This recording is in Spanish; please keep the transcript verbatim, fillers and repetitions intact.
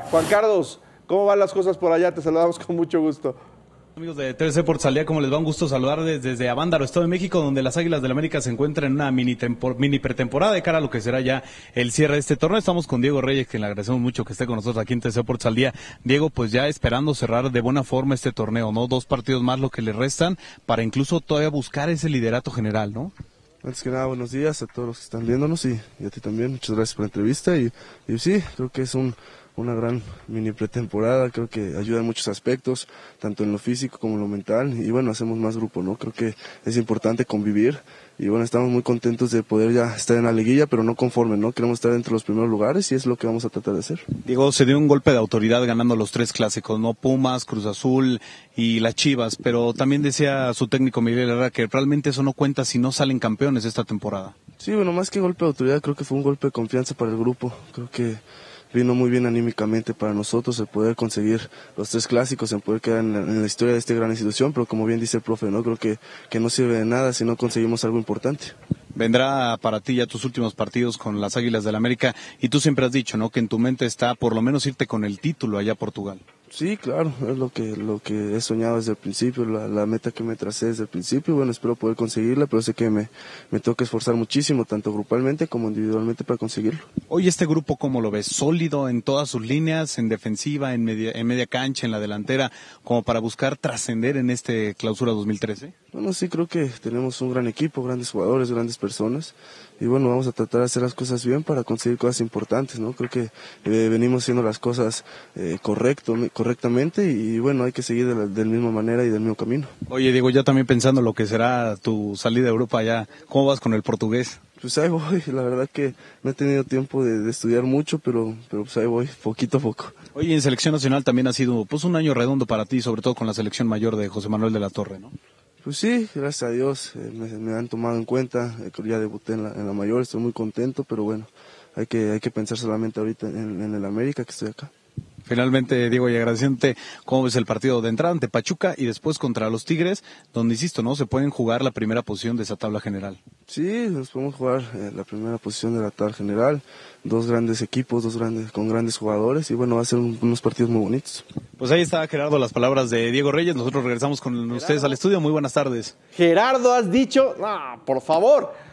Juan Carlos, ¿cómo van las cosas por allá? Te saludamos con mucho gusto. Amigos de T V C Sports al Día, como les va, un gusto saludarles desde Avándaro, Estado de México, donde las Águilas del América se encuentran en una mini, mini pretemporada de cara a lo que será ya el cierre de este torneo. Estamos con Diego Reyes, que le agradecemos mucho que esté con nosotros aquí en T V C Sports al Día. Diego, pues ya esperando cerrar de buena forma este torneo, ¿no? Dos partidos más lo que le restan para incluso todavía buscar ese liderato general, ¿no? Antes que nada, buenos días a todos los que están viéndonos y, y a ti también. Muchas gracias por la entrevista y, y sí, creo que es un... una gran mini pretemporada, creo que ayuda en muchos aspectos, tanto en lo físico como en lo mental, y bueno, hacemos más grupo, ¿no? Creo que es importante convivir, y bueno, estamos muy contentos de poder ya estar en la liguilla, pero no conformes, ¿no? Queremos estar entre los primeros lugares y es lo que vamos a tratar de hacer. Diego, se dio un golpe de autoridad ganando los tres clásicos, ¿no? Pumas, Cruz Azul y las Chivas, pero también decía su técnico Miguel Herrera que realmente eso no cuenta si no salen campeones esta temporada. Sí, bueno, más que golpe de autoridad, creo que fue un golpe de confianza para el grupo, creo que vino muy bien anímicamente para nosotros el poder conseguir los tres clásicos, el poder quedar en la, en la historia de esta gran institución, pero como bien dice el profe, no creo que, que no sirve de nada si no conseguimos algo importante. Vendrá para ti ya tus últimos partidos con las Águilas del América y tú siempre has dicho, ¿no?, que en tu mente está por lo menos irte con el título allá a Portugal. Sí, claro, es lo que lo que he soñado desde el principio, la, la meta que me tracé desde el principio, bueno, espero poder conseguirla, pero sé que me, me tengo que esforzar muchísimo, tanto grupalmente como individualmente para conseguirlo. Hoy este grupo, ¿cómo lo ves? ¿Sólido en todas sus líneas, en defensiva, en media, en media cancha, en la delantera, como para buscar trascender en este clausura dos mil trece? Bueno, sí, creo que tenemos un gran equipo, grandes jugadores, grandes personas, y bueno, vamos a tratar de hacer las cosas bien para conseguir cosas importantes, ¿no? Creo que eh, venimos haciendo las cosas eh, correcto, correctamente y bueno, hay que seguir de la, de la misma manera y del mismo camino. Oye, Diego, ya también pensando lo que será tu salida a Europa ya, ¿cómo vas con el portugués? Pues ahí voy, la verdad que no he tenido tiempo de, de estudiar mucho, pero, pero pues ahí voy, poquito a poco. Oye, en selección nacional también ha sido pues un año redondo para ti, sobre todo con la selección mayor de José Manuel de la Torre, ¿no? Pues sí, gracias a Dios, eh, me, me han tomado en cuenta, eh, ya debuté en la, en la mayor, estoy muy contento, pero bueno, hay que, hay que pensar solamente ahorita en, en el América, que estoy acá. Finalmente, Diego, y agradeciéndote, ¿cómo ves el partido de entrada ante Pachuca y después contra los Tigres, donde, insisto, no se pueden jugar la primera posición de esa tabla general? Sí, nos podemos jugar eh, la primera posición de la tabla general, dos grandes equipos, dos grandes con grandes jugadores y bueno, va a ser un, unos partidos muy bonitos. Pues ahí está, Gerardo, las palabras de Diego Reyes. Nosotros regresamos con Gerardo. ustedes al estudio. Muy buenas tardes. Gerardo, has dicho, no, por favor.